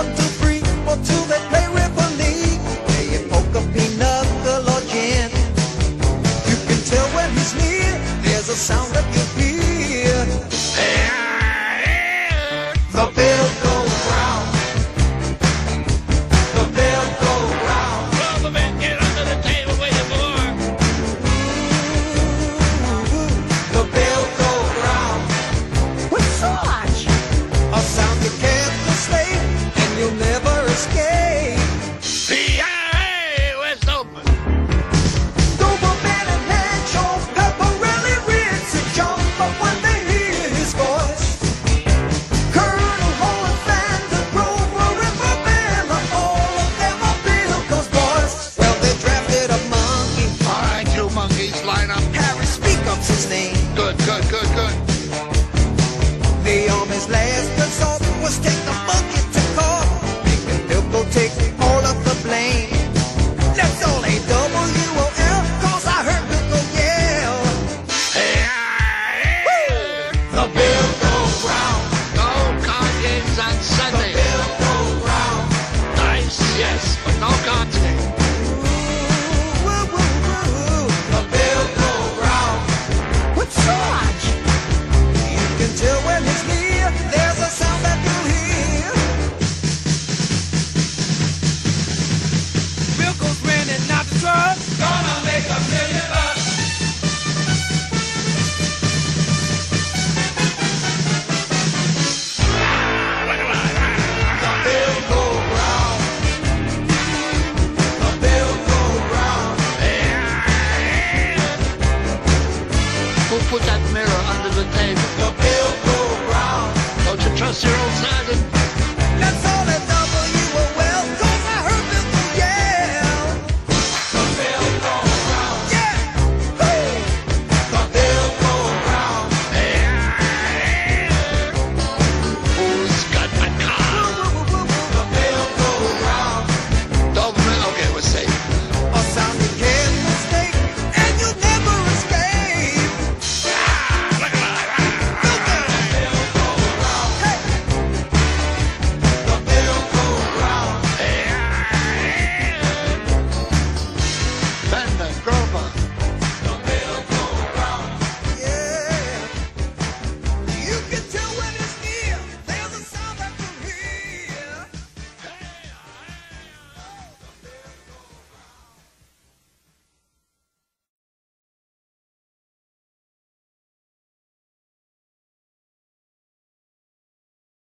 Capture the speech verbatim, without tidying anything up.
one, two, three, or two, they play River League. Playing poker, pinochle, or gin. You can tell when he's near, there's a sound that you hear. The Bilko Growl. The Bilko Growl. Well, the men get under the table waiting for. The Bilko Growl. What's such? A sound you can't mistake, and you'll never escape. P I A West Open. Doberman and Hedgehog, Pepperelli, Ritz and John, but when they hear his voice, Colonel Holland, Fanta, Grover, Riverbend, all of them are Bilko's boys. Well, they drafted a monkey. All right, you monkeys, line up. Harry Speakup's his name. Good, good, good, good. The army's last resort was take the monkey to court, making Bilko take all of the blame. That's all A W O L, cause I heard Bilko yell. The Bilko Growl. No card games on The Sunday. Bilko Growl. Nice, yes, but no cards game. Woo, woo, woo. The Bilko Growl. What's such? You can tell when he's near, there's a sound that you hear. Bilko's renting out the truck, gonna make a million bucks. The Bilko Growl. The Bilko Growl. Who put that mirror under the table?